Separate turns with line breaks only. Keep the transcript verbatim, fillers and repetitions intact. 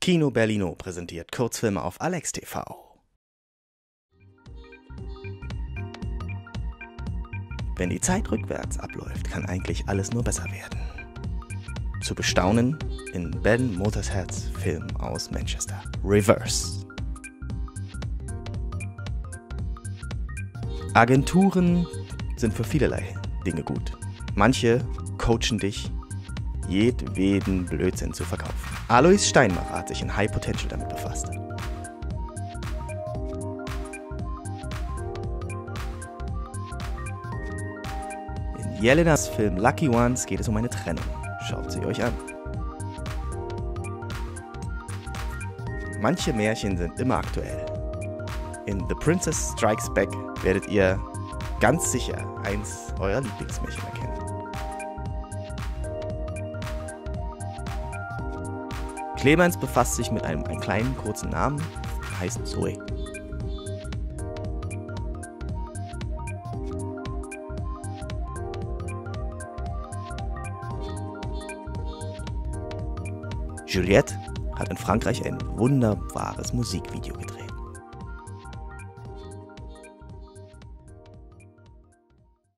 Kino Berlino präsentiert Kurzfilme auf Alex T V. Wenn die Zeit rückwärts abläuft, kann eigentlich alles nur besser werden. Zu bestaunen in Ben Mothersheads Film aus Manchester, Reverse. Agenturen sind für vielerlei Dinge gut. Manche coachen dich, jedweden Blödsinn zu verkaufen. Alois Steinmacher hat sich in High Potential damit befasst. In Jelenas Film Lucky Ones geht es um eine Trennung. Schaut sie euch an. Manche Märchen sind immer aktuell. In The Princess Strikes Back werdet ihr ganz sicher eins eurer Lieblingsmärchen erkennen. Clemens befasst sich mit einem, einem kleinen, kurzen Namen, der heißt Zoe. Juliette hat in Frankreich ein wunderbares Musikvideo gedreht.